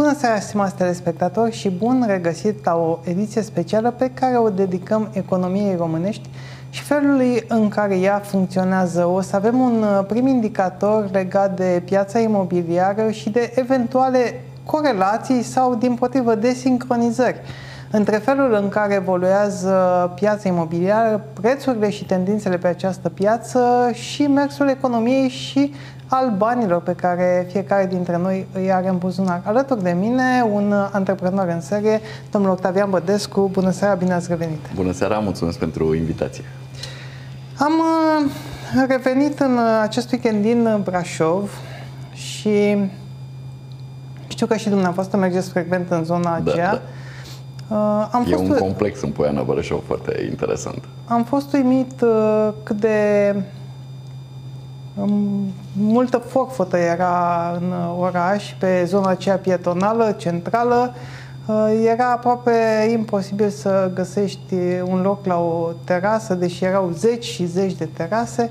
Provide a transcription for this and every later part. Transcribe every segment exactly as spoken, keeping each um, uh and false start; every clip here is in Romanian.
Bună seara, stimați telespectatori, și bun regăsit la o ediție specială pe care o dedicăm economiei românești și felului în care ea funcționează. O să avem un prim indicator legat de piața imobiliară și de eventuale corelații sau, dimpotrivă, desincronizări între felul în care evoluează piața imobiliară, prețurile și tendințele pe această piață și mersul economiei și al banilor pe care fiecare dintre noi îi are în buzunar. Alături de mine, un antreprenor în serie, domnul Octavian Bădescu. Bună seara, bine ați revenit! Bună seara, mulțumesc pentru invitație! Am revenit în acest weekend din Brașov și știu că și dumneavoastră mergeți frecvent în zona aceea. Da, da. Am e fost un complex în Poiana Brașov foarte interesant. Am fost uimit cât de multă forfotă era în oraș, pe zona aceea pietonală, centrală. Era aproape imposibil să găsești un loc la o terasă, deși erau zeci și zeci de terase.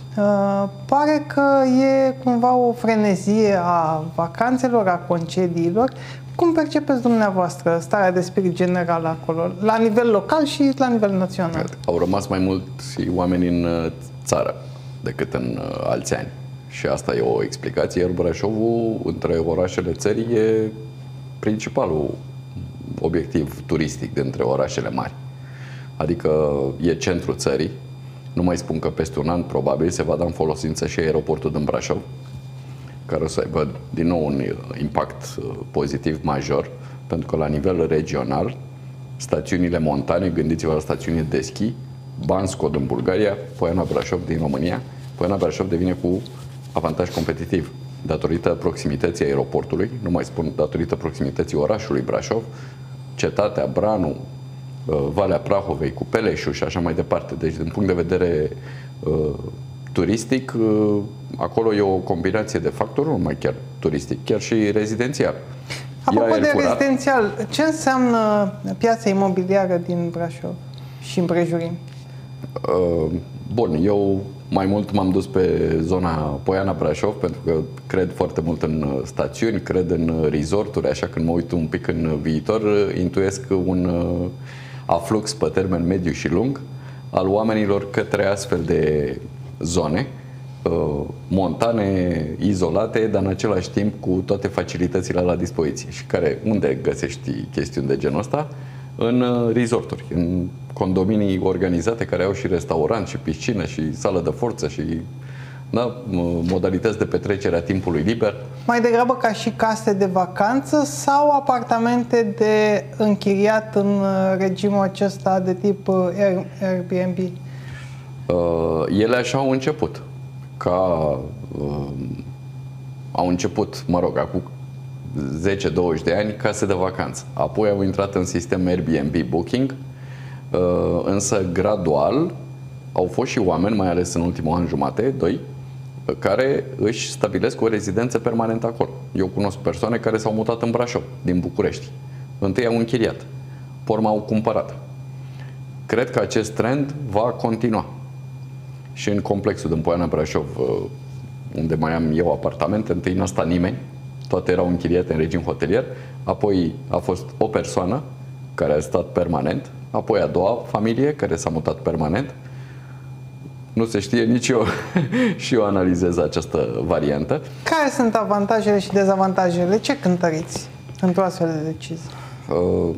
Pare că e cumva o frenezie a vacanțelor, a concediilor. Cum percepeți dumneavoastră starea de spirit generală acolo, la nivel local și la nivel național? Au rămas mai mulți oameni în țară decât în alți ani. Și asta e o explicație, iar Brașovul, între orașele țării, e principalul obiectiv turistic dintre orașele mari. Adică e centrul țării. Nu mai spun că peste un an, probabil, se va da în folosință și aeroportul din Brașov, care o să aibă din nou un impact pozitiv major, pentru că la nivel regional, stațiunile montane, gândiți-vă la stațiunile de schi, Bansko din Bulgaria, Poiana Brașov din România, Poiana Brașov devine cu avantaj competitiv datorită proximității aeroportului, nu mai spun datorită proximității orașului Brașov, cetatea, Branu, Valea Prahovei, cu Peleșul și așa mai departe. Deci, din punct de vedere uh, turistic, uh, acolo e o combinație de factori, nu numai chiar turistic, chiar și rezidențial. Apropo de rezidențial, ce înseamnă piața imobiliară din Brașov și împrejurim? Uh, bun, eu mai mult m-am dus pe zona Poiana Brașov, pentru că cred foarte mult în stațiuni, cred în resorturi, așa când mă uit un pic în viitor, intuiesc un aflux pe termen mediu și lung al oamenilor către astfel de zone montane, izolate, dar în același timp cu toate facilitățile la dispoziție. Și care, unde găsești chestiuni de genul ăsta? În resorturi, în condominii organizate care au și restaurant, și piscină, și sală de forță, și da, modalități de petrecere a timpului liber. Mai degrabă ca și case de vacanță sau apartamente de închiriat în regimul acesta de tip Airbnb? Uh, ele așa au început. Ca, uh, au început, mă rog, acum zece douăzeci de ani, case de vacanță. Apoi au intrat în sistem Airbnb Booking, însă gradual au fost și oameni, mai ales în ultimul an jumate, doi, care își stabilesc o rezidență permanentă acolo. Eu cunosc persoane care s-au mutat în Brașov, din București. Întâi au închiriat, pe urmă au cumpărat. Cred că acest trend va continua. Și în complexul din Poiana Brașov, unde mai am eu apartamente, întâi n-a stat nimeni, toate erau închiriate în regim hotelier, apoi a fost o persoană care a stat permanent, apoi a doua familie care s-a mutat permanent. Nu se știe nici eu și eu analizez această variantă. Care sunt avantajele și dezavantajele? Ce cântăriți într-o astfel de decizie? Uh,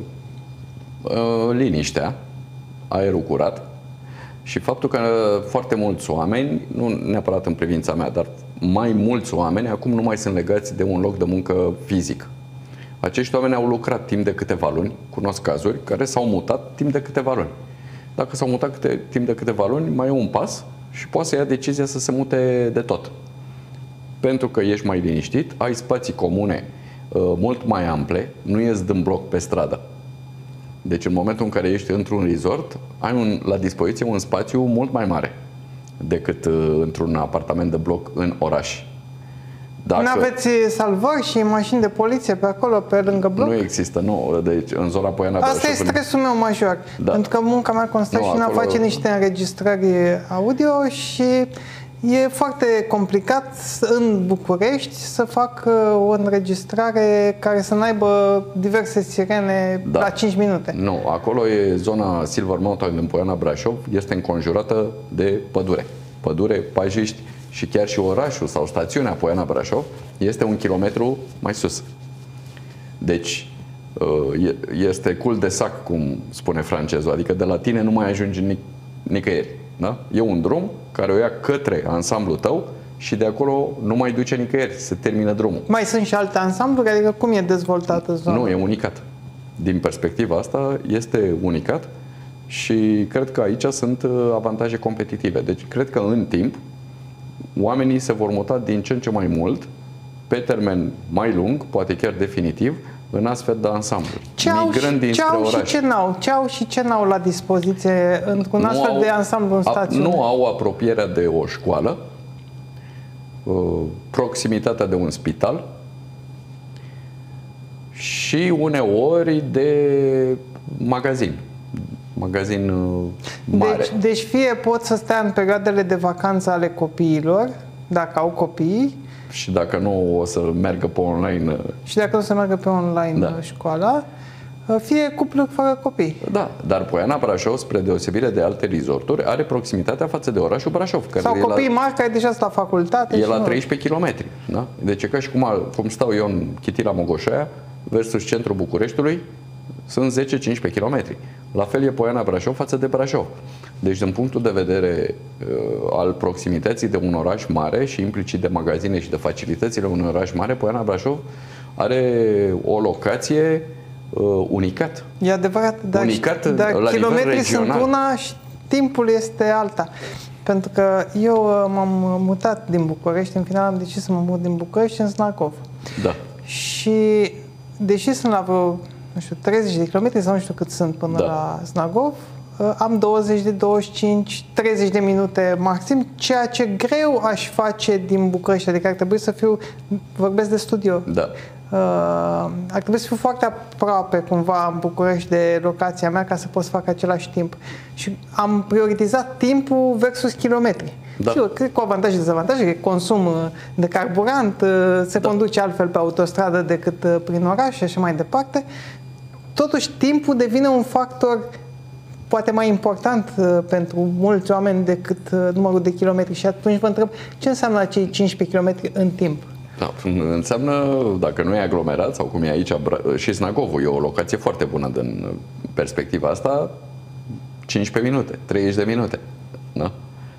uh, liniștea, aerul curat și faptul că foarte mulți oameni, nu neapărat în privința mea, dar mai mulți oameni acum nu mai sunt legați de un loc de muncă fizic. Acești oameni au lucrat timp de câteva luni, cunosc cazuri, care s-au mutat timp de câteva luni. Dacă s-au mutat câte, timp de câteva luni, mai e un pas și poate să ia decizia să se mute de tot. Pentru că ești mai liniștit, ai spații comune uh, mult mai ample, nu ies din bloc pe stradă. Deci în momentul în care ești într-un resort, ai un, la dispoziție un spațiu mult mai mare decât uh, într-un apartament de bloc în oraș. Dacă... Nu aveți salvări și mașini de poliție pe acolo, pe lângă bloc? Nu există, nu. Deci, în zona Poiana Brașov... Asta e stresul meu major. Da. Pentru că munca mea constă nu, și în a face niște înregistrări audio și E foarte complicat în București să fac o înregistrare care să n-aibă diverse sirene da. la cinci minute. Nu, acolo e zona Silver Mountain în Poiana Brașov, este înconjurată de pădure. Pădure, pajiști și chiar și orașul sau stațiunea Poiana Brașov este un kilometru mai sus. Deci este cul de sac, cum spune francezul, adică de la tine nu mai ajungi nic nicăieri. Da? E un drum care o ia către ansamblul tău și de acolo nu mai duce nicăieri, se termină drumul. Mai sunt și alte ansambluri? Adică cum e dezvoltată zona? Nu, e unicat. Din perspectiva asta este unicat și cred că aici sunt avantaje competitive. Deci cred că în timp oamenii se vor muta din ce în ce mai mult, pe termen mai lung, poate chiar definitiv, în astfel de ansambluri. Ce au, și, ce au și ce n-au? Ce au și ce n-au la dispoziție într-un astfel au, de ansamblu în stațiune? Nu au apropierea de o școală, proximitatea de un spital și uneori de magazin. Magazin mare. Deci, deci fie pot să stea în perioadele de vacanță ale copiilor, dacă au copii, și dacă nu o să meargă pe online. Și dacă o să meargă pe online da. școala, fie cupluri fără copii. Da, dar Poiana Brașov, spre deosebire de alte resorturi, are proximitatea față de orașul Brașov. Care sau copii la, mari care deja sunt la facultate. E la treisprezece kilometri. Da? Deci e ca și cum, cum stau eu în Chitila Mogoșaia versus centrul Bucureștiului, sunt zece cincisprezece kilometri. La fel e Poiana Brașov față de Brașov. Deci, din punctul de vedere uh, al proximității de un oraș mare și implicit de magazine și de facilitățile unui oraș mare, Poiana Brașov are o locație uh, unicat. E adevărat, dar, unicat dar la kilometrii sunt una și timpul este alta. Pentru că eu uh, m-am mutat din București, în final am decis să mă mut din București în Snagov. Da. Și deși sunt la vreo, nu știu, treizeci de kilometri sau nu știu cât sunt până da. la Snagov, am douăzeci de douăzeci și cinci treizeci de minute maxim, ceea ce greu aș face din București, adică ar trebui să fiu, vorbesc de studio, da. uh, ar trebui să fiu foarte aproape cumva în București de locația mea ca să pot să fac același timp. Și am prioritizat timpul versus kilometri. Da. Și eu cred cu avantaje și dezavantaje, că consum de carburant, se da. conduce altfel pe autostradă decât prin oraș și așa mai departe. Totuși, timpul devine un factor poate mai important uh, pentru mulți oameni decât uh, numărul de kilometri. Și atunci vă întreb, ce înseamnă acei cincisprezece kilometri în timp? Da, înseamnă, dacă nu e aglomerat, sau cum e aici, și Snagovul e o locație foarte bună din perspectiva asta, cincisprezece minute, treizeci de minute. Da?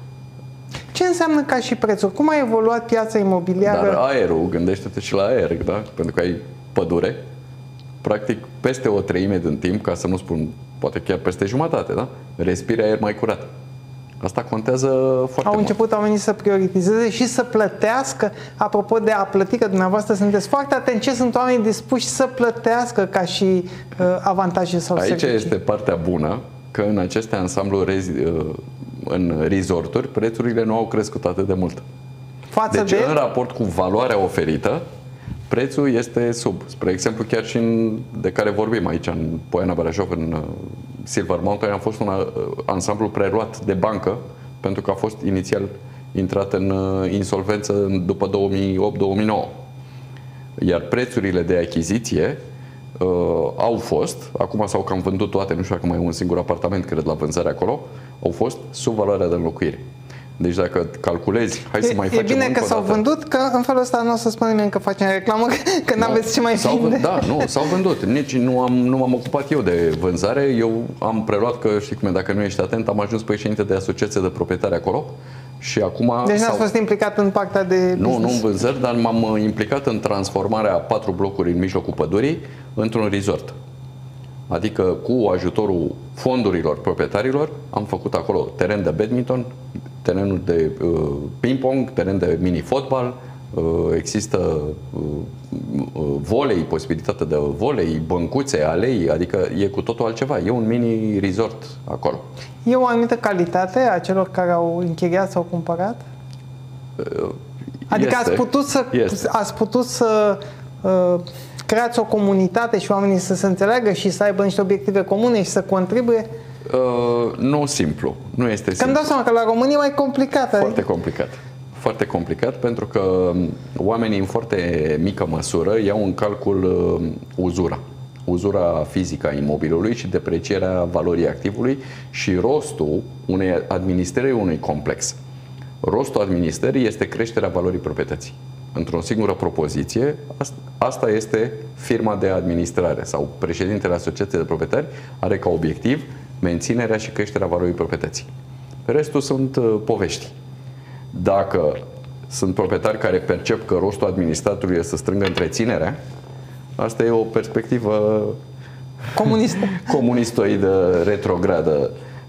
Ce înseamnă ca și prețuri? Cum a evoluat piața imobiliară? Dar aerul, gândește-te și la aer, da? Pentru că ai pădure, practic peste o treime din timp, ca să nu spun poate chiar peste jumătate, da? Respiri aer mai curat. Asta contează foarte Au mult. început oamenii să prioritizeze și să plătească. Apropo de a plăti, că dumneavoastră sunteți foarte atenți, ce sunt oamenii dispuși să plătească ca și uh, avantaje sau Aici servicii? este partea bună, că în aceste ansambluri, uh, în resorturi, prețurile nu au crescut atât de mult. Față deci, de... în raport cu valoarea oferită, prețul este sub. Spre exemplu, chiar și în, de care vorbim aici, în Poiana Brașov, în uh, Silver Mountain, a fost un uh, ansamblu preluat de bancă, pentru că a fost inițial intrat în uh, insolvență după două mii opt două mii nouă. Iar prețurile de achiziție uh, au fost, acum s-au cam vândut toate, nu știu dacă mai e un singur apartament, cred, la vânzare acolo, au fost sub valoarea de înlocuire. Deci dacă calculezi, hai să mai e, facem E bine că s-au vândut, că în felul ăsta nu o să spun nimeni că facem reclamă, că nu aveți ce mai vinde. Da, nu, s-au vândut. Nici nu am, nu m-am ocupat eu de vânzare. Eu am preluat, că știi cum e, dacă nu ești atent, am ajuns președinte de asociație de proprietari acolo. Și acum deci n-ați fost implicat în partea de business? Nu, nu în vânzări, dar m-am implicat în transformarea a patru blocuri în mijlocul pădurii într-un resort. Adică cu ajutorul fondurilor proprietarilor am făcut acolo teren de badminton, terenul de uh, ping-pong, teren de mini-fotbal, uh, există uh, uh, volei, posibilitatea de volei, băncuțe, alei, adică e cu totul altceva. E un mini-resort acolo. E o anumită calitate a celor care au închiriat sau cumpărat? Uh, adică este, ați putut să, ați putut să uh, creați o comunitate și oamenii să se înțeleagă și să aibă niște obiective comune și să contribuie? Uh, nu simplu. Nu este simplu. Că îmi dau seama că la România e mai complicat. Foarte adică... complicat. Foarte complicat, pentru că oamenii în foarte mică măsură iau în calcul uzura. Uzura fizică a imobilului și deprecierea valorii activului și rostul unei administrări unui complex. Rostul administrării este creșterea valorii proprietății. Într-o singură propoziție, asta este firma de administrare sau președintele Asociației de Proprietari are ca obiectiv menținerea și creșterea valorii proprietății. Restul sunt povești. Dacă sunt proprietari care percep că rostul administratorului este să strângă întreținerea, asta e o perspectivă comunistă, comunistoidă, retrogradă,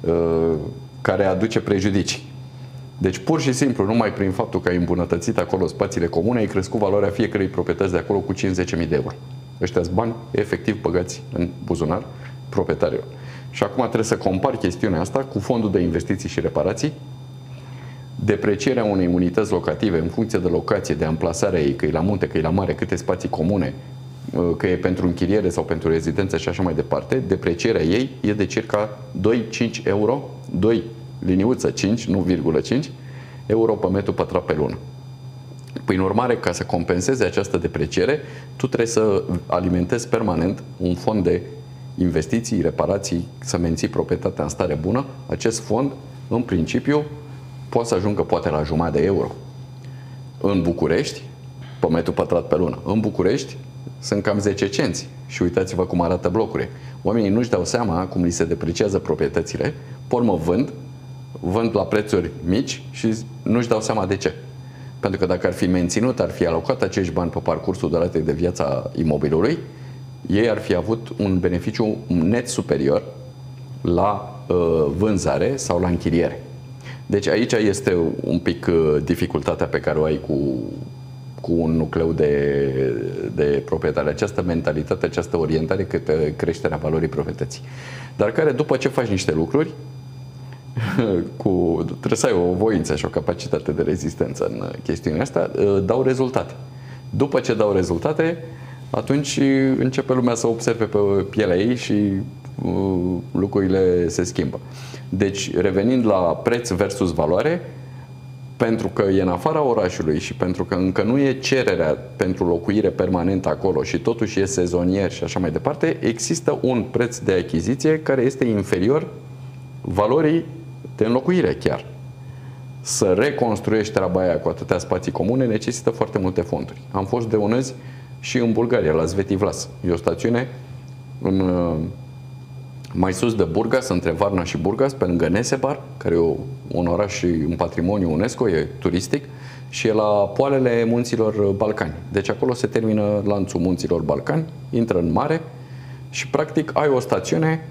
care aduce prejudicii. Deci, pur și simplu, numai prin faptul că ai îmbunătățit acolo spațiile comune, ai crescut valoarea fiecărei proprietăți de acolo cu cincizeci de mii de euro. Ăștia-s bani efectiv băgați în buzunar proprietarilor. Și acum trebuie să compari chestiunea asta cu fondul de investiții și reparații, deprecierea unei unități locative în funcție de locație, de amplasarea ei, că e la munte, că e la mare, câte spații comune, că e pentru închiriere sau pentru rezidență și așa mai departe, deprecierea ei e de circa doi cinci euro, doi liniuță cinci, nu virgulă cinci, euro pe metru pătrat pe lună. Prin urmare, ca să compenseze această depreciere, tu trebuie să alimentezi permanent un fond de investiții, reparații, să menții proprietatea în stare bună. Acest fond, în principiu, poate să ajungă poate la jumătate de euro. În București, pe metru pătrat pe lună. În București sunt cam zece cenți. Și uitați-vă cum arată blocurile. Oamenii nu-și dau seama cum li se depreciază proprietățile, pe urmă vând, vând la prețuri mici și nu-și dau seama de ce. Pentru că dacă ar fi menținut, ar fi alocat acești bani pe parcursul duratei de viață a imobilului, ei ar fi avut un beneficiu net superior la uh, vânzare sau la închiriere. Deci aici este un pic uh, dificultatea pe care o ai cu, cu un nucleu de, de proprietari. Această mentalitate, această orientare către creșterea valorii proprietății. Dar care, după ce faci niște lucruri, cu, trebuie să ai o voință și o capacitate de rezistență în chestiunea asta, dau rezultate. După ce dau rezultate, atunci începe lumea să observe pe pielea ei și uh, lucrurile se schimbă. Deci, revenind la preț versus valoare, pentru că e în afara orașului și pentru că încă nu e cererea pentru locuire permanentă acolo și totuși e sezonier și așa mai departe, există un preț de achiziție care este inferior valorii de înlocuire chiar. Să reconstruiești treaba aia cu atâtea spații comune necesită foarte multe fonduri. Am fost de unăzi și în Bulgaria, la Sveti Vlas. E o stațiune în, mai sus de Burgas, între Varna și Burgas, pe lângă Nesebar, care e un oraș și un patrimoniu UNESCO, e turistic, și e la poalele munților Balcani. Deci acolo se termină lanțul munților Balcani, intră în mare și practic ai o stațiune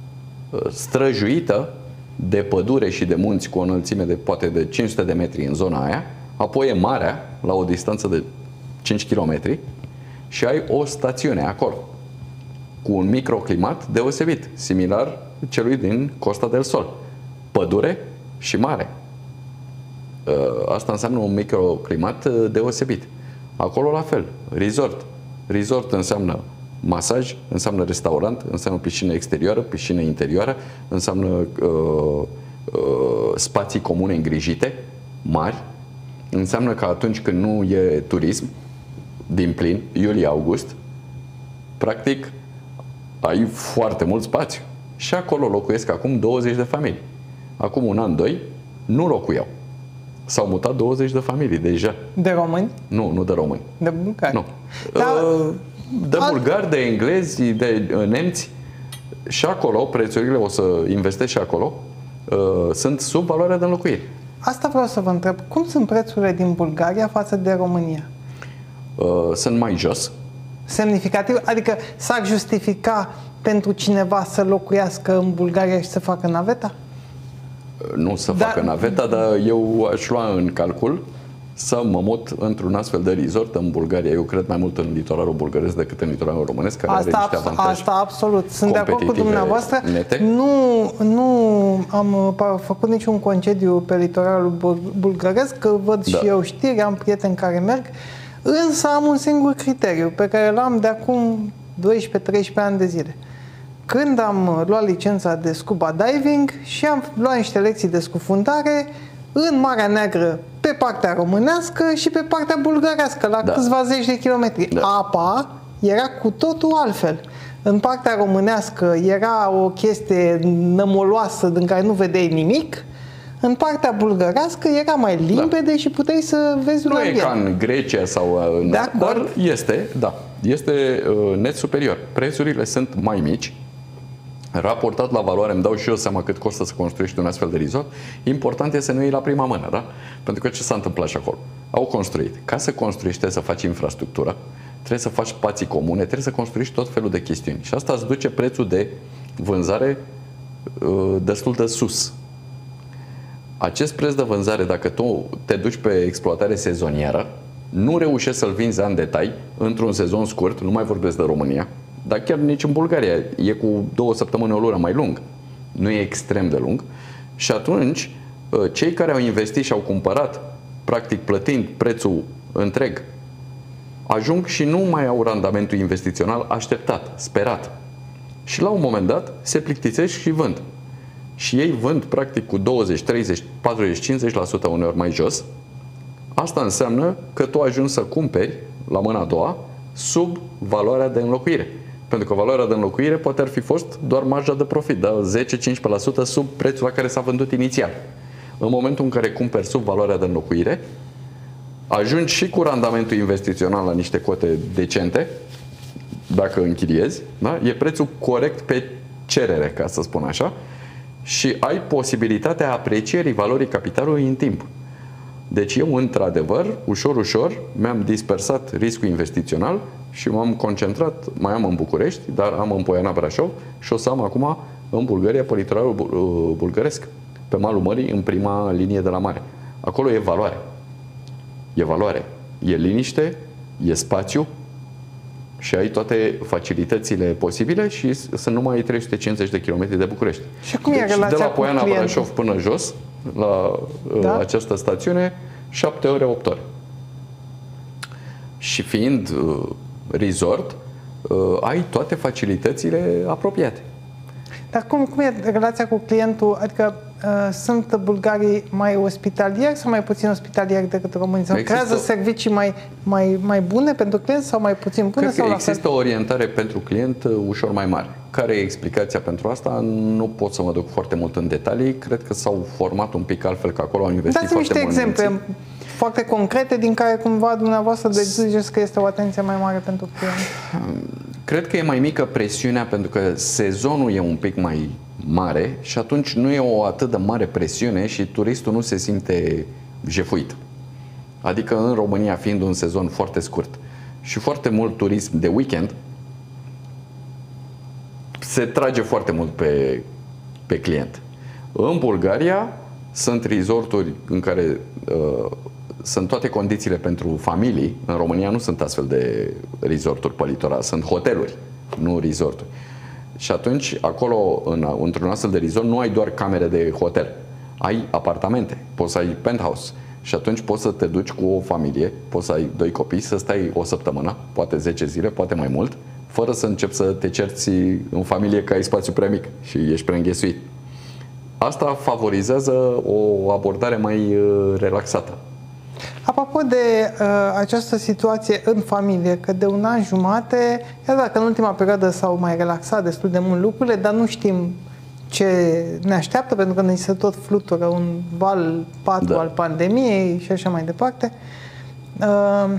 străjuită de pădure și de munți cu o înălțime de poate de cinci sute de metri în zona aia, apoi e marea la o distanță de cinci kilometri și ai o stațiune acolo cu un microclimat deosebit, similar celui din Costa del Sol. Pădure și mare. Asta înseamnă un microclimat deosebit. Acolo la fel, resort. Resort înseamnă masaj, înseamnă restaurant, înseamnă piscină exterioară, piscină interioară, înseamnă uh, uh, spații comune îngrijite, mari, înseamnă că atunci când nu e turism, din plin, iulie-august, practic ai foarte mult spațiu. Și acolo locuiesc acum douăzeci de familii. Acum un an, doi, nu locuiau. S-au mutat douăzeci de familii deja. De români? Nu, nu de români. De bulgari? Nu. Dar... Uh, de bulgari, de englezi, de nemți. Și acolo, prețurile, o să investesc și acolo, uh, sunt sub valoarea de înlocuire. Asta vreau să vă întreb. Cum sunt prețurile din Bulgaria față de România? Uh, sunt mai jos. Semnificativ? Adică s-ar justifica pentru cineva să locuiască în Bulgaria și să facă naveta? Uh, nu să da. facă naveta, dar eu aș lua în calcul să mă mut într-un astfel de resort în Bulgaria. Eu cred mai mult în litoralul bulgăresc decât în litoralul românesc, care asta, are niște avantaje. Asta absolut. Sunt de acord cu dumneavoastră. Nete. Nu, nu am făcut niciun concediu pe litoralul bulgăresc, că văd da. și eu știri, am prieteni care merg, însă am un singur criteriu pe care l-am de acum doisprezece treisprezece ani de zile. Când am luat licența de scuba diving și am luat niște lecții de scufundare, în Marea Neagră pe partea românească și pe partea bulgărească, la da. câțiva zeci de kilometri. Da. Apa era cu totul altfel. În partea românească era o chestie nămoloasă din care nu vedeai nimic. În partea bulgărească era mai limpede da. și puteai să vezi un Nu ambient. e ca în Grecia sau în... Dar este, da, este uh, net superior. Prețurile sunt mai mici. Raportat la valoare, îmi dau și eu seama cât costă să construiești un astfel de resort. Important este să nu iei la prima mână, da? Pentru că ce s-a întâmplat și acolo? Au construit. Ca să construiești, trebuie să faci infrastructură, trebuie să faci spații comune, trebuie să construiești tot felul de chestiuni. Și asta îți duce prețul de vânzare uh, destul de sus. Acest preț de vânzare, dacă tu te duci pe exploatare sezonieră, nu reușești să-l vinzi în detai într-un sezon scurt, nu mai vorbesc de România, dar chiar nici în Bulgaria, e cu două săptămâni, o lună mai lung. Nu e extrem de lung. Și atunci, cei care au investit și au cumpărat, practic plătind prețul întreg, ajung și nu mai au randamentul investițional așteptat, sperat. Și la un moment dat se plictisesc și vând. Și ei vând practic cu douăzeci, treizeci, patruzeci, cincizeci la sută uneori mai jos. Asta înseamnă că tu ajungi să cumperi la mâna a doua sub valoarea de înlocuire. Pentru că valoarea de înlocuire poate ar fi fost doar marja de profit, da? zece-cincisprezece la sută sub prețul la care s-a vândut inițial. În momentul în care cumperi sub valoarea de înlocuire, ajungi și cu randamentul investițional la niște cote decente, dacă închiriezi, da? E prețul corect pe cerere, ca să spun așa, și ai posibilitatea aprecierii valorii capitalului în timp. Deci eu, într-adevăr, ușor, ușor, mi-am dispersat riscul investițional și m-am concentrat, mai am în București, dar am în Poiana Brașov și o să am acum în Bulgaria, pe litoralul bulgăresc, pe malul mării, în prima linie de la mare. Acolo e valoare. E valoare. E liniște, e spațiu și ai toate facilitățile posibile și sunt numai trei sute cincizeci de kilometri de București. Și cum deci, e relația de la cu Poiana clientul? Brașov până jos, la da? această stațiune, șapte ore, opt ore. Și fiind uh, resort, uh, ai toate facilitățile apropiate. Dar cum, cum e relația cu clientul? Adică uh, sunt bulgarii mai ospitalieri sau mai puțin ospitalieri decât românii? Sau există... creează servicii mai, mai, mai bune pentru client sau mai puțin bune? Cred sau că la există fel? o orientare pentru client uh, ușor mai mare. Care e explicația pentru asta? Nu pot să mă duc foarte mult în detalii. Cred că s-au format un pic altfel, că acolo au investit Dați foarte niște mult. exemple Mulți. foarte concrete din care cumva dumneavoastră deduceți că este o atenție mai mare pentru client. Cred că e mai mică presiunea pentru că sezonul e un pic mai mare și atunci nu e o atât de mare presiune și turistul nu se simte jefuit. Adică în România, fiind un sezon foarte scurt și foarte mult turism de weekend, se trage foarte mult pe, pe client. În Bulgaria sunt resorturi în care uh, sunt toate condițiile pentru familii. În România nu sunt astfel de resorturi pe litoral, sunt hoteluri, nu resorturi. Și atunci, acolo, în, într-un astfel de resort, nu ai doar camere de hotel. Ai apartamente, poți să ai penthouse. Și atunci poți să te duci cu o familie, poți să ai doi copii, să stai o săptămână, poate zece zile, poate mai mult, fără să începi să te cerți în familie că ai spațiu prea mic și ești prea înghesuit. Asta favorizează o abordare mai relaxată. Apropo de uh, această situație în familie, că de un an jumate, iar dacă în ultima perioadă s-au mai relaxat destul de mult lucrurile, dar nu știm ce ne așteaptă, pentru că ne se tot flutură un val patru da. al pandemiei și așa mai departe. Uh,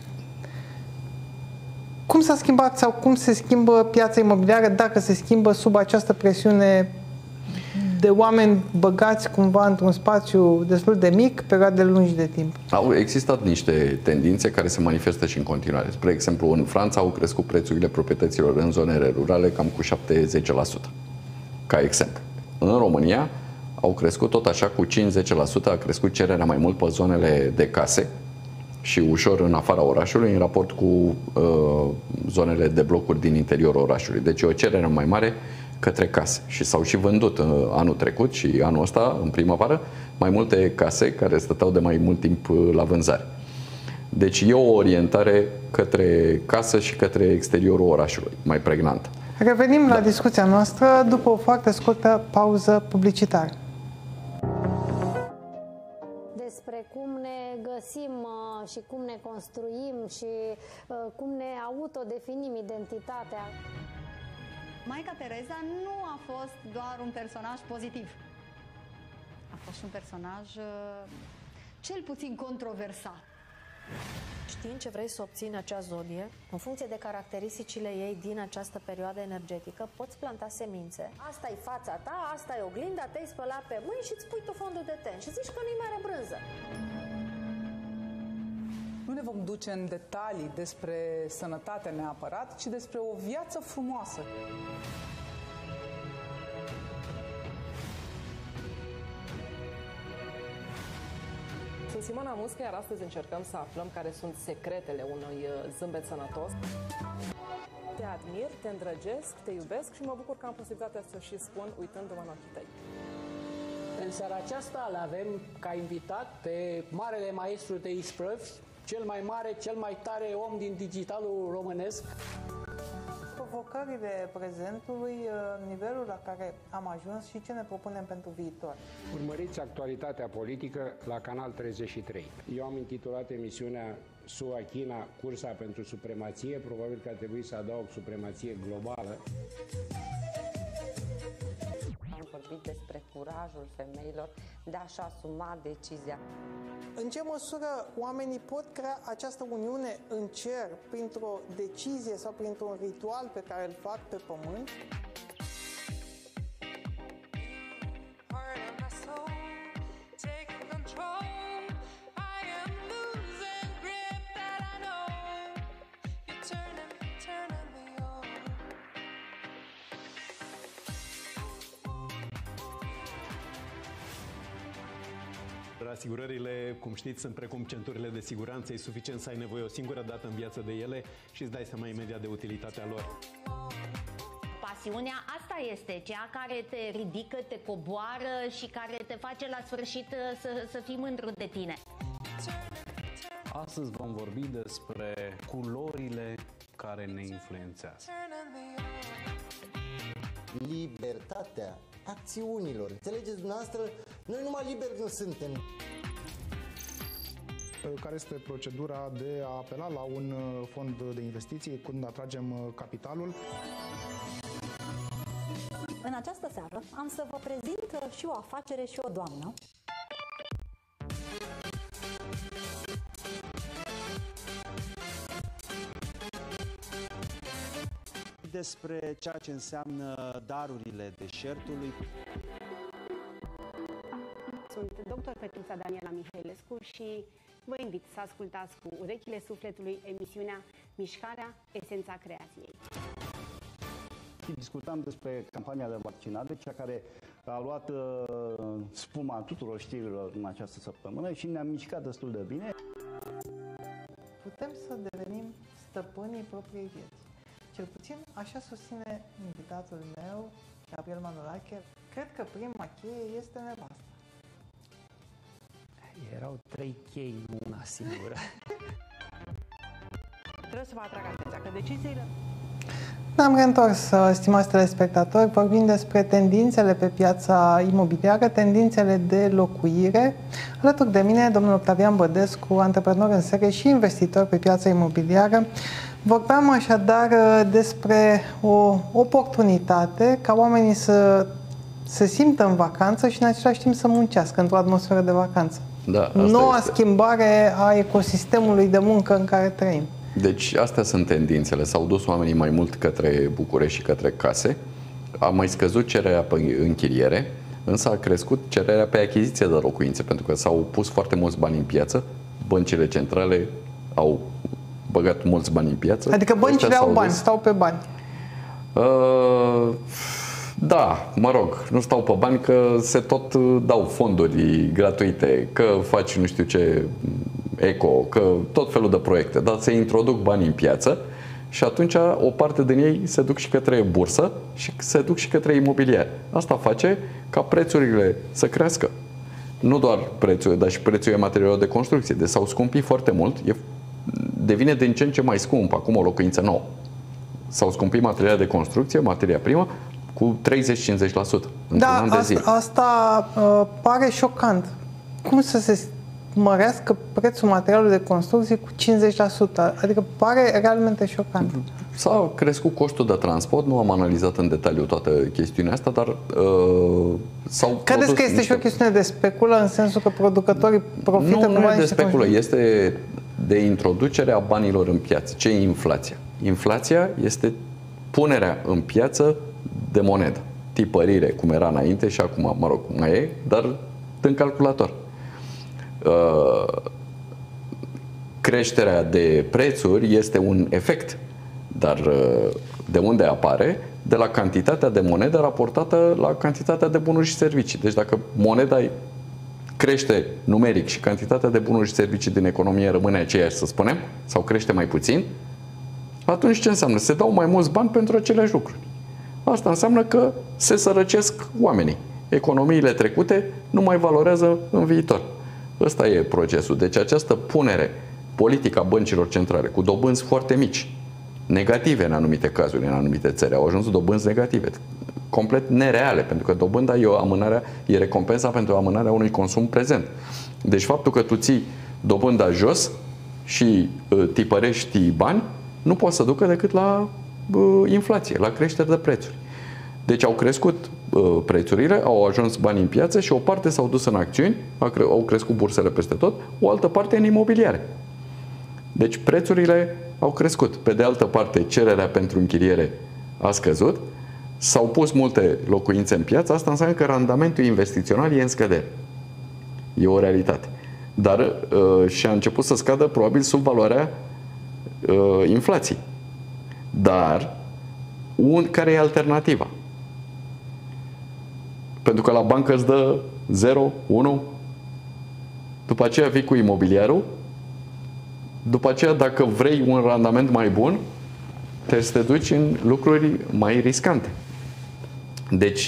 cum s-a schimbat sau cum se schimbă piața imobiliară, dacă se schimbă sub această presiune de oameni băgați cumva într-un spațiu destul de mic, perioade lungi de timp? Au existat niște tendințe care se manifestă și în continuare. Spre exemplu, în Franța au crescut prețurile proprietăților în zonele rurale cam cu șapte-zece la sută. Ca exemplu. În România au crescut tot așa cu cinci-zece la sută, a crescut cererea mai mult pe zonele de case și ușor în afara orașului în raport cu uh, zonele de blocuri din interiorul orașului. Deci e o cerere mai mare către case și s-au și vândut uh, anul trecut și anul ăsta, în primăvară, mai multe case care stăteau de mai mult timp uh, la vânzare. Deci e o orientare către casă și către exteriorul orașului, mai pregnantă. Revenim da. la discuția noastră după o foarte scurtă pauză publicitară. despre cum ne găsim și cum ne construim și cum ne autodefinim identitatea. Maica Tereza nu a fost doar un personaj pozitiv. A fost și un personaj cel puțin controversat. Știind ce vrei să obții acea zodie, în funcție de caracteristicile ei din această perioadă energetică, poți planta semințe. Asta e fața ta, asta e oglinda, te-ai spălat pe mâini și îți pui tu fondul de ten și zici că nu-i mare brânză. Nu ne vom duce în detalii despre sănătate neapărat, ci despre o viață frumoasă. Sunt Simona Muscă, iar astăzi încercăm să aflăm care sunt secretele unui zâmbet sănătos. Te admir, te îndrăgesc, te iubesc și mă bucur că am posibilitatea să și spun uitându-mă în ochii tăi. În seara aceasta îl avem ca invitat pe marele maestru de isprăvi, cel mai mare, cel mai tare om din digitalul românesc. Provocările prezentului, nivelul la care am ajuns și ce ne propunem pentru viitor. Urmăriți actualitatea politică la Canal treizeci și trei. Eu am intitulat emisiunea S U A-China, cursa pentru supremație, probabil că ar trebui să adaug supremație globală. Am vorbit despre curajul femeilor de a-și asuma decizia. În ce măsură oamenii pot crea această uniune în cer printr-o decizie sau printr-un ritual pe care îl fac pe pământ? Asigurările, cum știți, sunt precum centurile de siguranță. E suficient să ai nevoie o singură dată în viață de ele și îți dai seama imediat de utilitatea lor. Pasiunea asta este cea care te ridică, te coboară și care te face la sfârșit să, să fii mândru de tine. Astăzi vom vorbi despre culorile care ne influențează. Libertatea acțiunilor. Înțelegeți dumneavoastră? Noi numai liberi nu suntem. Care este procedura de a apela la un fond de investiții când atragem capitalul? În această seară am să vă prezint și o afacere și o doamnă. Despre ceea ce înseamnă darurile deșertului. Sunt doctor Petruța Daniela Mihailescu și vă invit să ascultați cu urechile sufletului emisiunea Mișcarea, esența creației. Discutam despre campania de vaccinare, cea care a luat uh, spuma tuturor știrilor în această săptămână și ne-am mișcat destul de bine. Putem să devenim stăpânii propriei vieți. Cel puțin așa susține invitatul meu, Gabriel Manolache. Cred că prima cheie este nevasta. Erau trei chei, nu una singură. Trebuie să vă atrag atenția că deciziile... Ne-am reîntors, stimați telespectatori, vorbim despre tendințele pe piața imobiliară, tendințele de locuire. Alături de mine, domnul Octavian Bădescu, antreprenor în serie și investitor pe piața imobiliară. Vorbeam așadar despre o oportunitate ca oamenii să se simtă în vacanță și în același timp să muncească într-o atmosferă de vacanță. Da, Noua este. schimbare a ecosistemului de muncă în care trăim. Deci astea sunt tendințele. S-au dus oamenii mai mult către București și către case. A mai scăzut cererea pe închiriere, însă a crescut cererea pe achiziție de locuințe, pentru că s-au pus foarte mulți bani în piață. Băncile centrale au băgat mulți bani în piață. Adică băncile au bani, dus. stau pe bani. Uh, da, mă rog, nu stau pe bani că se tot dau fonduri gratuite, că faci nu știu ce eco, că tot felul de proiecte, dar se introduc bani în piață și atunci o parte din ei se duc și către bursă și se duc și către imobiliare. Asta face ca prețurile să crească. Nu doar prețul, dar și prețul materialelor de construcție. Deci s-au scumpit foarte mult, e, devine din ce în ce mai scump acum o locuință nouă. S-au scumpit materialele de construcție, materia primă, cu treizeci-cincizeci la sută într-un da, an de asta, zile. asta uh, pare șocant. Cum să se mărească prețul materialului de construcții cu cincizeci la sută. Adică pare realmente șocant. S-a crescut costul de transport, nu am analizat în detaliu toată chestiunea asta, dar uh, s-au Credeți că este niște... și o chestiune de speculă, în sensul că producătorii profită? Nu, nu e de speculă, este de introducerea banilor în piață. Ce e inflația? Inflația este punerea în piață de monedă. Tipărire, cum era înainte și acum, mă rog, mai e, dar în calculator. Uh, creșterea de prețuri este un efect, dar uh, de unde apare? De la cantitatea de monedă raportată la cantitatea de bunuri și servicii. Deci dacă moneda crește numeric și cantitatea de bunuri și servicii din economie rămâne aceeași, să spunem, sau crește mai puțin, atunci ce înseamnă? Se dau mai mulți bani pentru aceleași lucruri. Asta înseamnă că se sărăcesc oamenii. Economiile trecute nu mai valorează în viitor. Ăsta e procesul. Deci această punere politică a băncilor centrale cu dobânzi foarte mici, negative în anumite cazuri, în anumite țări, au ajuns dobânzi negative, complet nereale, pentru că dobânda e o amânare, e recompensa pentru amânarea unui consum prezent. Deci faptul că tu ții dobânda jos și uh, tipărești bani, nu poate să ducă decât la uh, inflație, la creștere de prețuri. Deci au crescut uh, prețurile, au ajuns bani în piață și o parte s-au dus în acțiuni, au crescut bursele peste tot, o altă parte în imobiliare. Deci prețurile au crescut. Pe de altă parte, cererea pentru închiriere a scăzut, s-au pus multe locuințe în piață, asta înseamnă că randamentul investițional e în scădere. E o realitate. Dar uh, și a început să scadă probabil sub valoarea uh, inflației. Dar un, care e alternativa? Pentru că la bancă îți dă zero, unu, după aceea vii cu imobiliarul, după aceea dacă vrei un randament mai bun, trebuie să te duci în lucruri mai riscante. Deci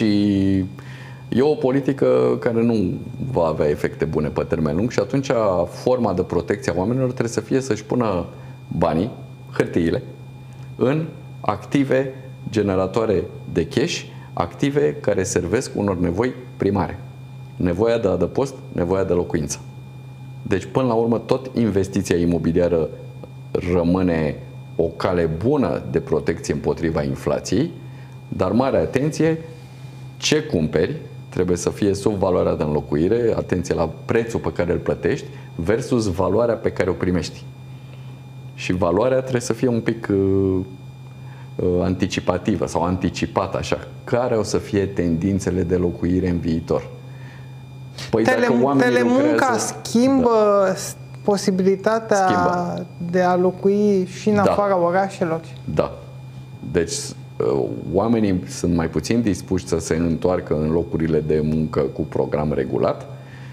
e o politică care nu va avea efecte bune pe termen lung și atunci forma de protecție a oamenilor trebuie să fie să-și pună banii, hârtiile, în active generatoare de cash, active care servesc unor nevoi primare. Nevoia de adăpost, nevoia de locuință. Deci, până la urmă, tot investiția imobiliară rămâne o cale bună de protecție împotriva inflației, dar mare atenție, ce cumperi trebuie să fie sub valoarea de înlocuire, atenție la prețul pe care îl plătești versus valoarea pe care o primești. Și valoarea trebuie să fie un pic uh, uh, anticipativă sau anticipată, așa. Care o să fie tendințele de locuire în viitor? Păi Tele, telemunca lucrează, schimbă da. posibilitatea schimbă. de a locui și în da. afara orașelor? Da. Deci oamenii sunt mai puțin dispuși să se întoarcă în locurile de muncă cu program regulat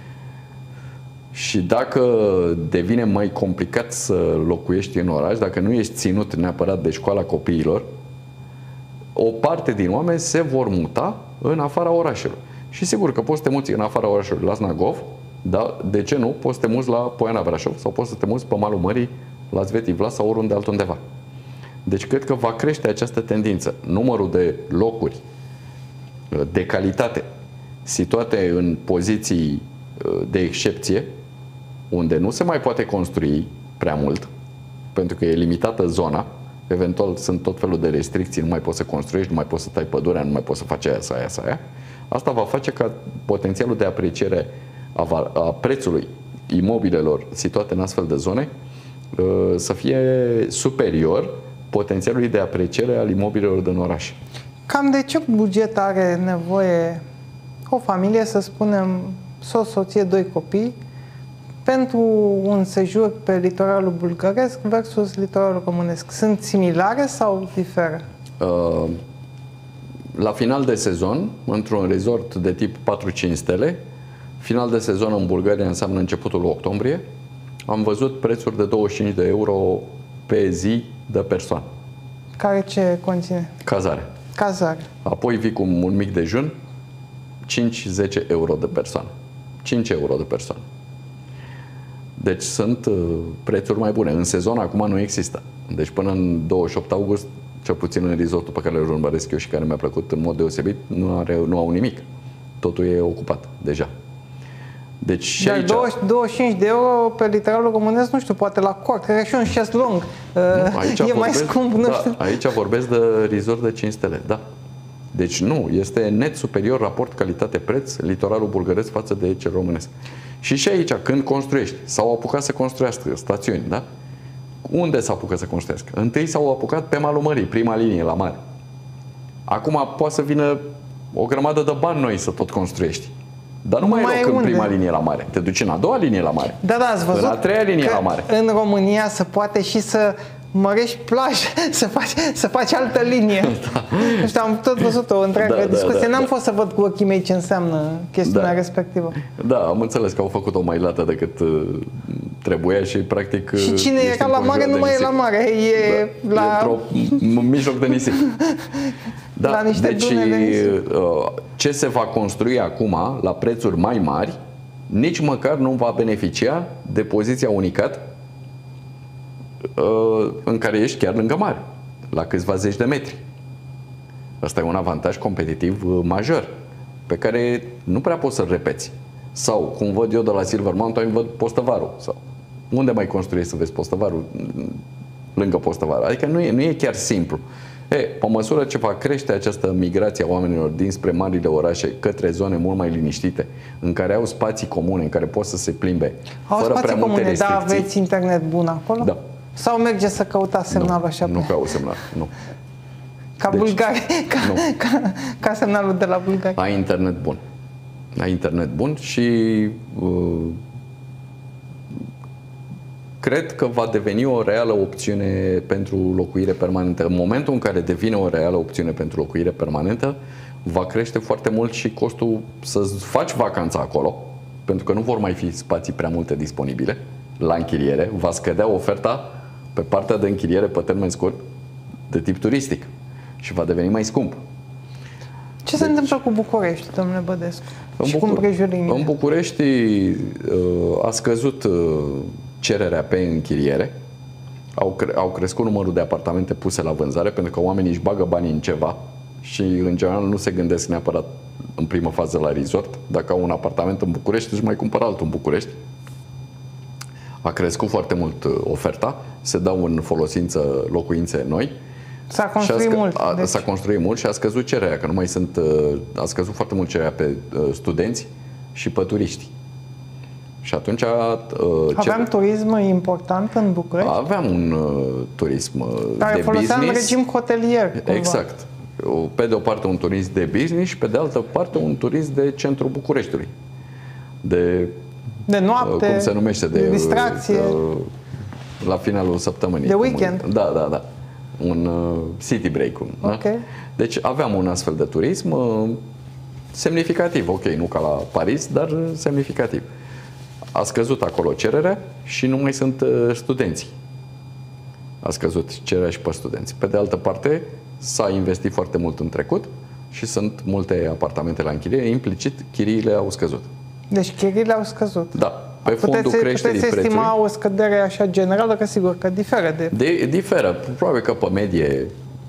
și dacă devine mai complicat să locuiești în oraș, dacă nu ești ținut neapărat de școala copiilor, o parte din oameni se vor muta în afara orașelor. Și sigur că poți să te muți în afara orașului la Znagov, dar de ce nu? Poți să te muți la Poiana Brașov sau poți să te muți pe malul mării la Sveti Vlas sau oriunde altundeva. Deci cred că va crește această tendință. Numărul de locuri de calitate situate în poziții de excepție, unde nu se mai poate construi prea mult, pentru că e limitată zona, eventual sunt tot felul de restricții, nu mai poți să construiești, nu mai poți să tai pădurea, nu mai poți să faci aia sau aia sau aia. Asta va face ca potențialul de apreciere a, a prețului imobilelor situate în astfel de zone să fie superior potențialului de apreciere al imobilelor din oraș. Cam de ce buget are nevoie o familie, să spunem, soț, soție, doi copii, pentru un sejur pe litoralul bulgăresc versus litoralul românesc? Sunt similare sau diferă? Uh, la final de sezon, într-un resort de tip patru cinci stele, final de sezon în Bulgaria înseamnă începutul octombrie, am văzut prețuri de douăzeci și cinci de euro pe zi de persoană. Care ce conține? Cazare. Cazare. Apoi vii cu un mic dejun, cinci zece euro de persoană. cinci euro de persoană. Deci sunt uh, prețuri mai bune. În sezon acum nu există. Deci până în douăzeci și opt august, cel puțin în resortul pe care îl urmăresc eu și care mi-a plăcut în mod deosebit, nu, are, nu au nimic. Totul e ocupat deja. Deci și Dar aici... douăzeci și cinci de euro pe litralul românesc, nu știu, poate la cort, cred că și un șezlong Nu, aici e vorbesc, mai scump, nu da, știu. Aici vorbesc de resort de cinci stele, da. Deci nu, este net superior raport calitate-preț litoralul bulgăresc față de cel românesc. Și și aici, când construiești, s-au apucat să construiască stațiuni, da? Unde s-au apucat să construiască? Întâi s-au apucat pe malul mării, prima linie la mare. Acum poate să vină o grămadă de bani noi să tot construiești. Dar nu, nu mai e loc în prima linie la mare. Te duci în a doua linie la mare. Da, da, ați văzut în a treia linie la mare. În România se poate și să mărești plajă, să faci, să faci altă linie. Da. Nu știu, am tot văzut o întreagă da, discuție. Da, da, N-am da. fost să văd cu ochii mei ce înseamnă chestiunea da. respectivă. Da, am înțeles că au făcut-o mai lată decât uh, trebuia și practic... Și cine era la mare nu mai e la mare. E da. la... în mijloc de nisip. Da, la niște deci dune de nisip. Ce se va construi acum la prețuri mai mari, nici măcar nu va beneficia de poziția unicat în care ești chiar lângă mare, la câțiva zeci de metri. Asta e un avantaj competitiv major, pe care nu prea poți să-l repeți. Sau, cum văd eu de la Silver Mountain, văd Postăvarul. Sau, unde mai construiești să vezi Postăvarul? Lângă Postăvarul. Adică nu e, nu e chiar simplu. E, pe măsură ce va crește această migrație a oamenilor dinspre marile orașe către zone mult mai liniștite, în care au spații comune, în care pot să se plimbe, au fără prea multe comune, restricții. Da, aveți internet bun acolo? Da. Sau merge să căutați semnalul nu, așa? Nu caut semnal, nu. Ca deci, Bulgaria, ca, ca, ca semnalul de la Bulgaria. Ai internet bun. Ai internet bun și uh, cred că va deveni o reală opțiune pentru locuire permanentă. În momentul în care devine o reală opțiune pentru locuire permanentă, va crește foarte mult și costul să faci vacanța acolo, pentru că nu vor mai fi spații prea multe disponibile la închiriere. Va scădea oferta pe partea de închiriere pe termen scurt de tip turistic și va deveni mai scump. Ce deci, se întâmplă cu București, domnule Bădescu? În, și Bucur- cu în București a scăzut cererea pe închiriere, au, cre- au crescut numărul de apartamente puse la vânzare, pentru că oamenii își bagă banii în ceva și în general nu se gândesc neapărat în primă fază la resort. Dacă au un apartament în București, își mai cumpără altul în București. A crescut foarte mult oferta, se dau în folosință locuințe noi. S-a construit scă- mult. A, deci. S-a construit mult și a scăzut cererea, că nu mai sunt, a scăzut foarte mult cererea pe studenți și pe turiști. Și atunci... Uh, Aveam ce... turism important în București? Aveam un uh, turism uh, care de folosea business. în regim hotelier. Cumva. Exact. Pe de o parte un turism de business și pe de altă parte un turism de centru Bucureștiului. De, de noapte, uh, cum se numește? De, de distracție. Uh, la finalul săptămânii. De weekend. Un, da, da, da. Un uh, city break. Okay. Da? Deci aveam un astfel de turism uh, semnificativ. Ok, nu ca la Paris, dar semnificativ. A scăzut acolo cererea și nu mai sunt studenți. A scăzut cererea și pe studenți. Pe de altă parte, s-a investit foarte mult în trecut și sunt multe apartamente la închiriere. Implicit, chiriile au scăzut. Deci chiriile au scăzut. Da. Pe fondul puteți, creșterii puteți prețului. estima o scădere așa generală, că sigur că diferă de... de... Diferă. Probabil că pe medie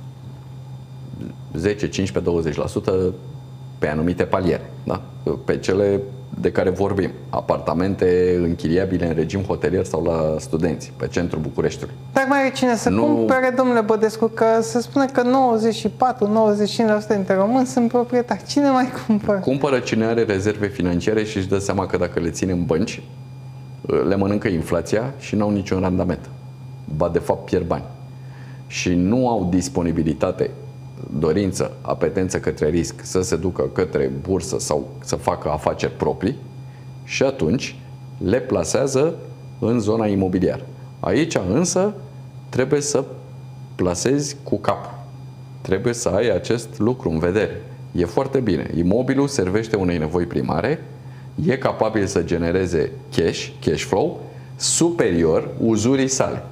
zece, cincisprezece, douăzeci la sută pe anumite paliere. Da? Pe cele de care vorbim. Apartamente închiriabile în regim hotelier sau la studenți, pe centrul Bucureștiului. Dar mai e cine să nu... cumpere, domnule Bădescu, că se spune că nouăzeci și patru nouăzeci și cinci la sută dintre români sunt proprietari. Cine mai cumpără? Cumpără cine are rezerve financiare și își dă seama că dacă le ține în bănci, le mănâncă inflația și nu au niciun randament. Ba, de fapt, pierd bani. Și nu au disponibilitate, dorință, apetență către risc să se ducă către bursă sau să facă afaceri proprii și atunci le plasează în zona imobiliară. Aici însă trebuie să plasezi cu cap. Trebuie să ai acest lucru în vedere. E foarte bine. Imobilul servește unei nevoi primare, e capabil să genereze cash, cash flow, superior uzurii sale,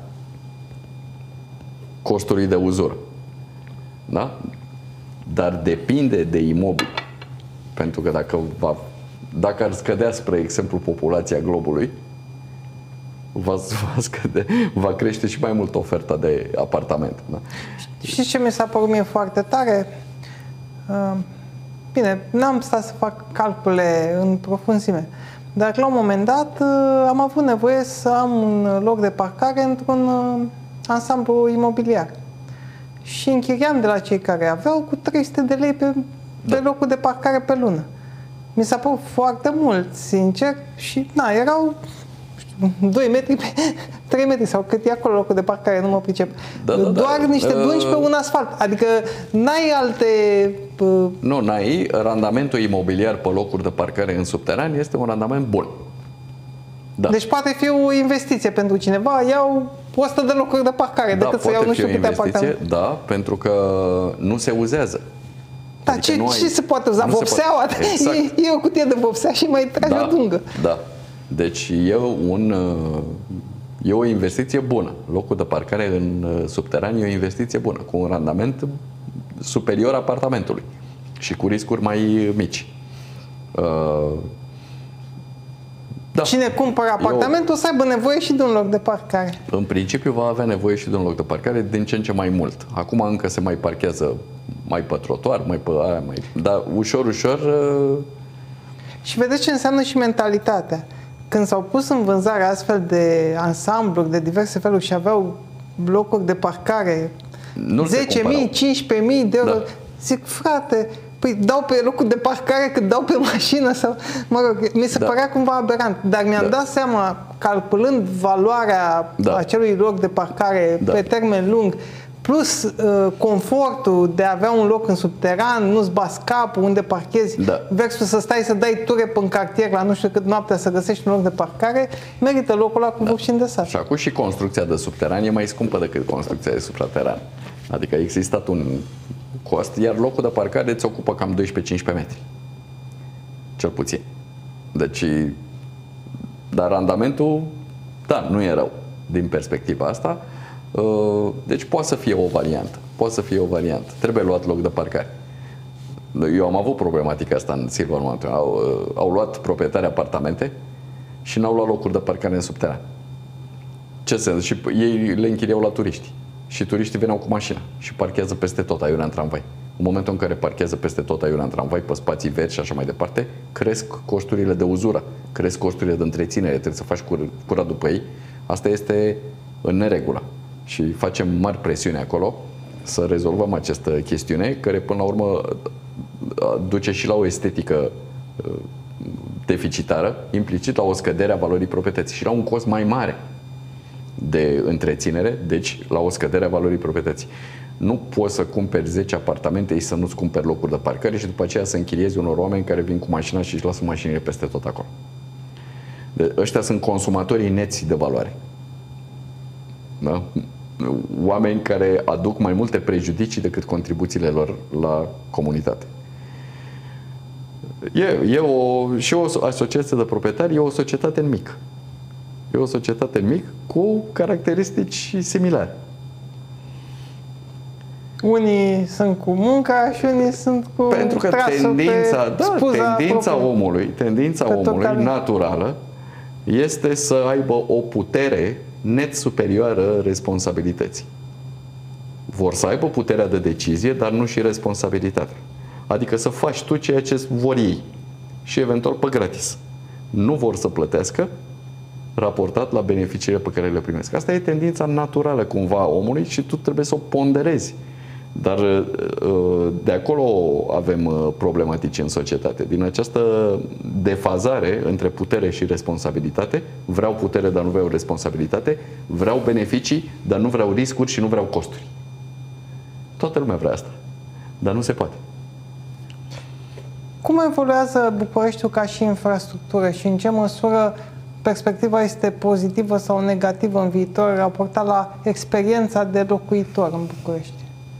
costului de uzură. Da? Dar depinde de imobil. Pentru că dacă, va, dacă ar scădea, spre exemplu, populația globului, va, va, scăde, va crește și mai mult oferta de apartamente. Da? Știți ce mi s-a părut mie foarte tare? Bine, n-am stat să fac calcule în profunzime, Dar la un moment dat am avut nevoie să am un loc de parcare într-un ansamblu imobiliar. Și închiriam de la cei care aveau cu trei sute de lei pe, da. pe locul de parcare pe lună. Mi s-a părut foarte mult, sincer, și na, erau doi metri pe trei metri sau cât e acolo locul de parcare, nu mă pricep. Da, da, Doar da. niște dungi pe un asfalt. Adică n-ai alte... Uh... Nu, n-ai. Randamentul imobiliar pe locuri de parcare în subteran este un randament bun. Da. Deci poate fi o investiție pentru cineva. Iau o sută de locuri de parcare da, decât să iau nu știu câte apartamente. Da, pentru că nu se uzează. Da, adică ce, ai... ce se poate uza? Vopseaua? Exact. E, e o cutie de vopsea și mai trage da, o dungă. Da. Deci e, un, e o investiție bună. Locul de parcare în subteran e o investiție bună, cu un randament superior apartamentului și cu riscuri mai mici. Da. Cine cumpără apartamentul Eu, o să aibă nevoie și de un loc de parcare. În principiu va avea nevoie și de un loc de parcare din ce în ce mai mult. Acum încă se mai parchează mai pe trotuar, mai pe aia, mai... dar ușor, ușor... Și vedeți ce înseamnă și mentalitatea. Când s-au pus în vânzare astfel de ansambluri de diverse feluri și aveau locuri de parcare zece mii, cincisprezece mii de euro, da. Zic, frate, păi dau pe locul de parcare cât dau pe mașină sau, mă rog, mi se da. părea cumva aberant. Dar mi-am da. dat seama, calculând valoarea da. acelui loc de parcare da. pe termen lung, plus uh, confortul de a avea un loc în subteran, nu-ți bați capul unde parchezi, da. versus să stai să dai ture pe în cartier la nu știu cât noaptea să găsești un loc de parcare, merită locul ăla cu da. vârșin de sat. Și acum și construcția de subteran e mai scumpă decât construcția de suprateran. Adică a existat un cost, iar locul de parcare îți ocupă cam doisprezece-cincisprezece metri. Cel puțin. Deci, dar randamentul, da, nu e rău din perspectiva asta. Deci poate să fie o variantă. Poate să fie o variantă. Trebuie luat loc de parcare. Eu am avut problematica asta în Silva Mountain. Au, au luat proprietari apartamente și n-au luat locuri de parcare în subteran. Ce sens? Și ei le închiriau la turiști. Și turiștii veneau cu mașina și parchează peste tot aiurea în tramvai. În momentul în care parchează peste tot aiurea în tramvai, pe spații verzi și așa mai departe, cresc costurile de uzură, cresc costurile de întreținere, trebuie să faci cur curat după ei. Asta este în neregulă. Și facem mari presiuni acolo să rezolvăm această chestiune, care până la urmă duce și la o estetică deficitară, implicit la o scădere a valorii proprietății și la un cost mai mare de întreținere, deci la o scădere a valorii proprietății. Nu poți să cumperi zece apartamente și să nu-ți cumperi locuri de parcare și după aceea să închiriezi unor oameni care vin cu mașina și își lasă mașinile peste tot acolo. De, ăștia sunt consumatorii neți de valoare. Da? Oameni care aduc mai multe prejudicii decât contribuțiile lor la comunitate. E, e o, și o asociație de proprietari e o societate în mic. E o societate în mic cu caracteristici similare. Unii sunt cu munca și unii sunt cu Pentru că tendința, da, tendința omului, tendința omului naturală este să aibă o putere net superioară responsabilității. Vor să aibă puterea de decizie, dar nu și responsabilitatea. Adică să faci tu ceea ce vor ei și eventual pe gratis. Nu vor să plătească raportat la beneficiile pe care le primesc. Asta e tendința naturală cumva a omului și tu trebuie să o ponderezi. Dar de acolo avem problematici în societate. Din această defazare între putere și responsabilitate, vreau putere, dar nu vreau responsabilitate, vreau beneficii, dar nu vreau riscuri și nu vreau costuri. Toată lumea vrea asta, dar nu se poate. Cum evoluează Bucureștiul ca și infrastructură și în ce măsură perspectiva este pozitivă sau negativă în viitor raportat la experiența de locuitor în București?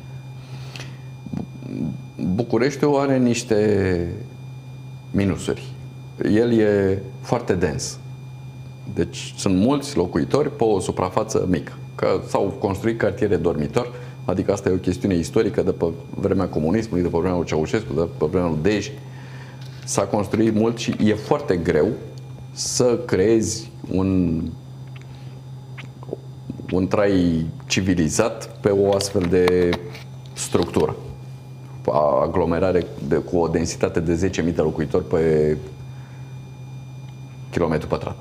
Bucureștiul are niște minusuri. El e foarte dens. Deci sunt mulți locuitori pe o suprafață mică. Că s-au construit cartiere dormitor, adică asta e o chestiune istorică de pe vremea comunismului, de pe vremea lui Ceaușescu, de pe vremea lui Dej. S-a construit mult și e foarte greu să creezi un, un trai civilizat pe o astfel de structură. Aglomerare de, cu o densitate de zece mii de locuitori pe, kilometru pătrat.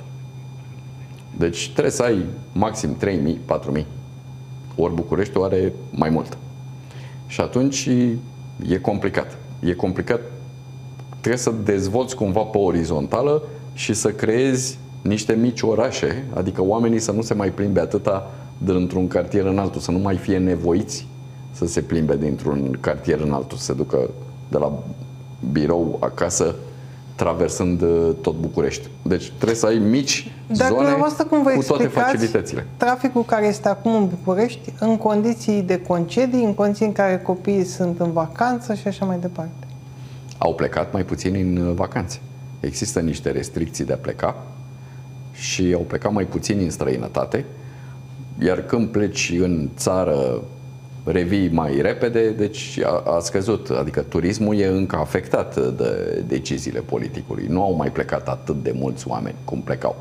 Deci trebuie să ai maxim trei mii, patru mii. Ori Bucureștiul are mai mult. Și atunci e complicat. E complicat. Trebuie să dezvolți cumva pe orizontală și să creezi niște mici orașe, adică oamenii să nu se mai plimbe atâta dintr-un cartier în altul, să nu mai fie nevoiți să se plimbe dintr-un cartier în altul, să se ducă de la birou acasă, traversând tot București. Deci trebuie să ai mici Dar zone cum vă cu toate facilitățile. Traficul care este acum în București, în condiții de concedii, în condiții în care copiii sunt în vacanță și așa mai departe. Au plecat mai puțini în vacanțe. Există niște restricții de a pleca și au plecat mai puțini în străinătate, iar când pleci în țară revii mai repede, deci a, a scăzut. Adică turismul e încă afectat de deciziile politicului. Nu au mai plecat atât de mulți oameni cum plecau.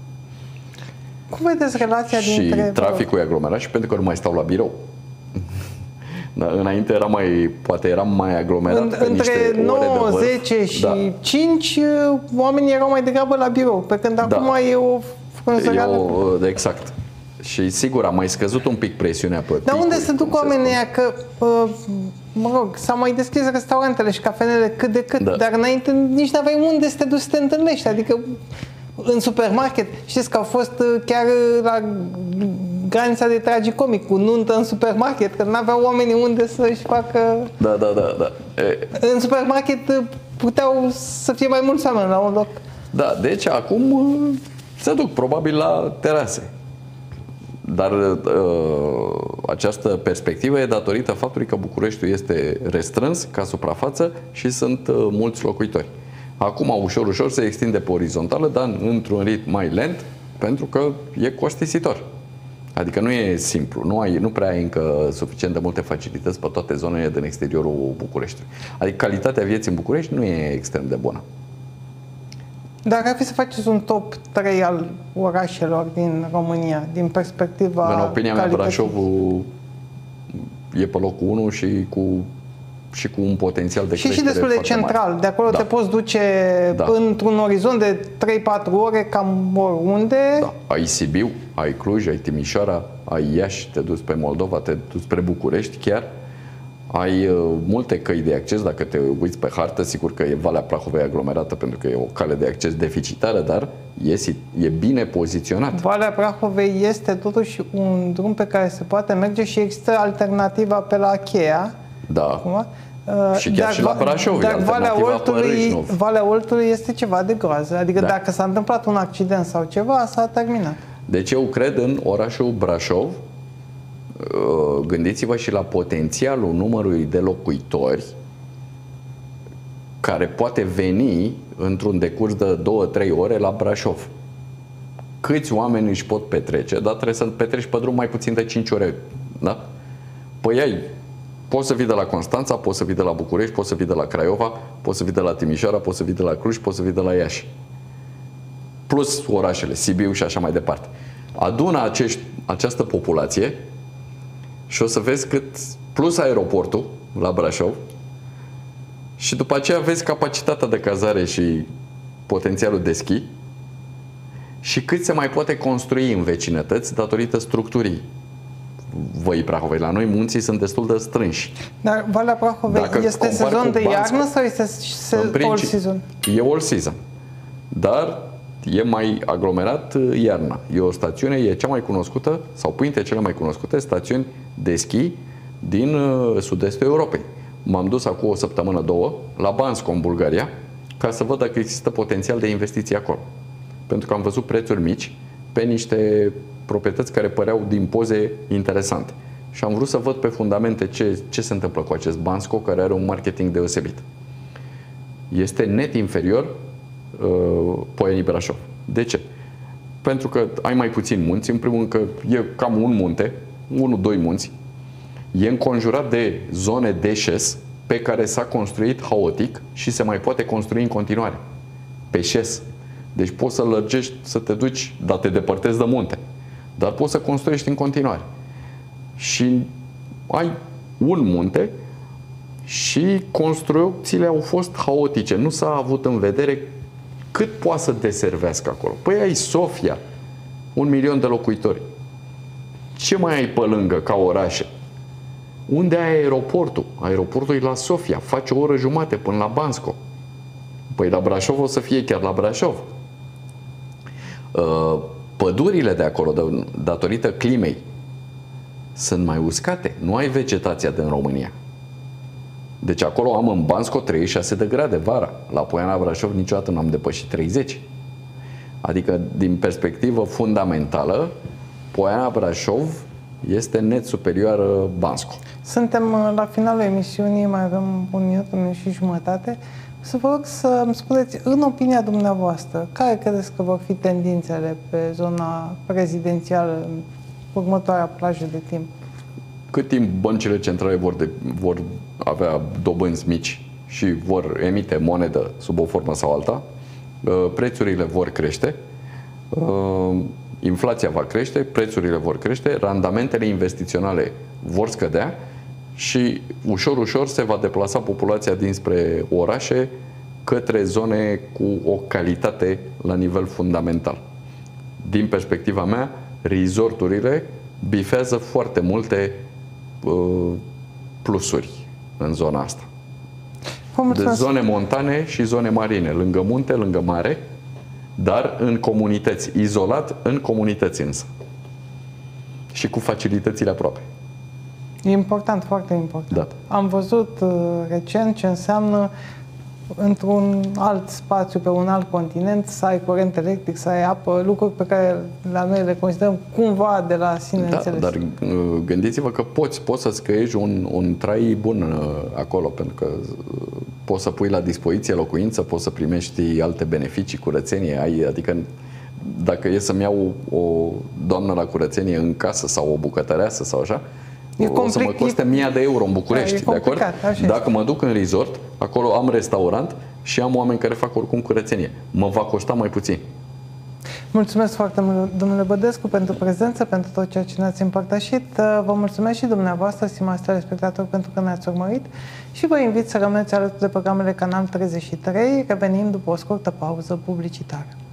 Cum vedeți relația și dintre... Și traficul e aglomerat și pentru că nu mai stau la birou. Da, înainte era mai, poate eram mai aglomerat în, pe între niște ore nouă, de vârf. zece și da. cinci oamenii erau mai degrabă la birou, pe când da. acum e o frunzăreală. Eu, exact. Și sigur, a mai scăzut un pic presiunea pe Dar unde se duc oamenii ăia? Că, mă rog, s-au mai deschis restaurantele și cafenele cât de cât, da. Dar înainte nici n-aveai unde să te duci să te întâlnești. Adică în supermarket, știți că au fost chiar la granița de tragicomic cu nuntă în supermarket, că n-aveau oamenii unde să-și facă... Da, da, da, da. E... În supermarket puteau să fie mai mulți oameni la un loc. Da, deci acum se duc probabil la terase. Dar uh, această perspectivă e datorită faptului că Bucureștiul este restrâns ca suprafață și sunt uh, mulți locuitori. Acum, ușor, ușor se extinde pe orizontală, dar într-un ritm mai lent, pentru că e costisitor. Adică nu e simplu, nu, ai, nu prea ai încă suficient de multe facilități pe toate zonele din exteriorul Bucureștiului. Adică calitatea vieții în București nu e extrem de bună. Dacă ar fi să faceți un top trei al orașelor din România, din perspectiva în opinia mea, calității... Brașovul e pe locul unu și cu, și cu un potențial de și creștere și destul de central. mare. De acolo da. te poți duce da. într-un orizont de trei patru ore cam oriunde. Da. Ai Sibiu, ai Cluj, ai Timișoara, ai Iași, te duci pe Moldova, te duci spre București chiar. Ai uh, multe căi de acces, dacă te uiți pe hartă, sigur că e Valea Prahovei aglomerată pentru că e o cale de acces deficitară, dar e, e bine poziționat. Valea Prahovei este totuși un drum pe care se poate merge și există alternativa pe la Cheia. Da. Acum. Uh, și chiar dar, și la Brașov, dar Valea Oltului, Valea Oltului este ceva de groază. Adică da. Dacă s-a întâmplat un accident sau ceva, s-a terminat. Deci eu cred în orașul Brașov. Gândiți-vă și la potențialul numărului de locuitori care poate veni într-un decurs de două trei ore la Brașov. Câți oameni își pot petrece, dar trebuie să petreci pe drum mai puțin de cinci ore. Da? Păi ai, poți să vii de la Constanța, poți să vii de la București, poți să vii de la Craiova, poți să vii de la Timișoara, poți să vii de la Cluj, poți să vii de la Iași. Plus orașele, Sibiu și așa mai departe. Adună acești, această populație și o să vezi cât, plus aeroportul la Brașov, și după aceea vezi capacitatea de cazare și potențialul de schi și cât se mai poate construi în vecinătăți datorită structurii Văii Prahovei. La noi munții sunt destul de strânși. Dar Valea Prahovei Dacă este sezon de iarnă sau este all season? E all season. Dar e mai aglomerat iarna. E o stațiune, e cea mai cunoscută, sau printre cele mai cunoscute stațiuni de schi din sud-estul Europei. M-am dus acum o săptămână, două, la Bansko, în Bulgaria, ca să văd dacă există potențial de investiții acolo. Pentru că am văzut prețuri mici pe niște proprietăți care păreau din poze interesante. Și am vrut să văd pe fundamente ce, ce se întâmplă cu acest Bansko, care are un marketing deosebit. Este net inferior uh, Poienii Brașov. De ce? Pentru că ai mai puțin munți, în primul rând că e cam un munte, unul, doi munți, e înconjurat de zone de șes pe care s-a construit haotic și se mai poate construi în continuare. Pe șes. Deci poți să lărgești, să te duci, dar te depărtezi de munte. Dar poți să construiești în continuare. Și ai un munte și construcțiile au fost haotice. Nu s-a avut în vedere Cât poate să deservească acolo? Păi ai Sofia, un milion de locuitori. Ce mai ai pe lângă ca orașe? Unde ai aeroportul? Aeroportul e la Sofia, face o oră jumate până la Bansko. Păi la Brașov o să fie chiar la Brașov. Pădurile de acolo, datorită climei, sunt mai uscate. Nu ai vegetația din România. Deci acolo am în Bansko treizeci și șase de grade vara. La Poiana Brașov niciodată nu am depășit treizeci. Adică, din perspectivă fundamentală, Poiana Brașov este net superioară Bansko. Suntem la finalul emisiunii, mai avem un minut, un minut și jumătate. Să vă rog să îmi spuneți, în opinia dumneavoastră, care credeți că vor fi tendințele pe zona prezidențială în următoarea plajă de timp? Cât timp băncile centrale vor, de, vor avea dobânzi mici și vor emite monedă sub o formă sau alta, prețurile vor crește, inflația va crește, prețurile vor crește, randamentele investiționale vor scădea și ușor, ușor se va deplasa populația dinspre orașe către zone cu o calitate la nivel fundamental. Din perspectiva mea, resorturile bifează foarte multe uh, plusuri în zona asta. De zone montane și zone marine, lângă munte, lângă mare, dar în comunități, izolat în comunități însă. Și cu facilitățile aproape. E important, foarte important. Da. Am văzut uh, recent ce înseamnă într-un alt spațiu, pe un alt continent, să ai curent electric, să ai apă, lucruri pe care la noi le considerăm cumva de la sine da, înțeles. Dar gândiți-vă că poți, poți să-ți creezi un, un trai bun acolo, pentru că poți să pui la dispoziție locuință, poți să primești alte beneficii, curățenie, ai, adică dacă e să-mi iau o doamnă la curățenie în casă sau o bucătăreasă sau așa, E o să mă coste mii de euro în București, da, de acord? Dacă mă duc în resort, acolo am restaurant și am oameni care fac oricum curățenie. Mă va costa mai puțin. Mulțumesc foarte mult, domnule Bădescu, pentru prezență, pentru tot ceea ce ne-ați împărtășit. Vă mulțumesc și dumneavoastră, stimați telespectatori, pentru că ne-ați urmărit și vă invit să rămâneți alături de programele Canal treizeci și trei. Revenim după o scurtă pauză publicitară.